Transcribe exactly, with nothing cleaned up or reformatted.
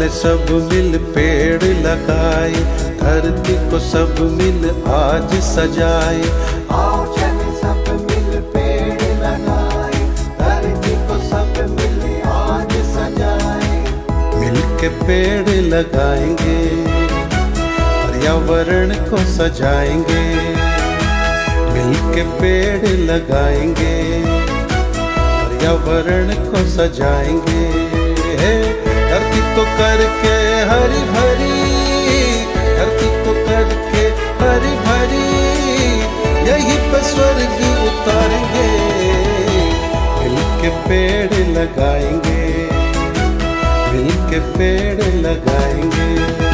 चले सब मिल पेड़ लगाए, धरती को सब मिल आज सजाए। आओ चले सब मिल पेड़ लगाए, धरती को सब मिल आज सजाए। मिल के पेड़ लगाएंगे, पर्यावरण को सजाएंगे। मिल के पेड़ लगाएंगे, पर्यावरण को सजाएंगे। धरती को करके हरी भरी, धरती को करके हरी भरी, यही पे स्वर्ग उतारेंगे। मिल के पेड़ लगाएंगे, मिल के पेड़ लगाएंगे।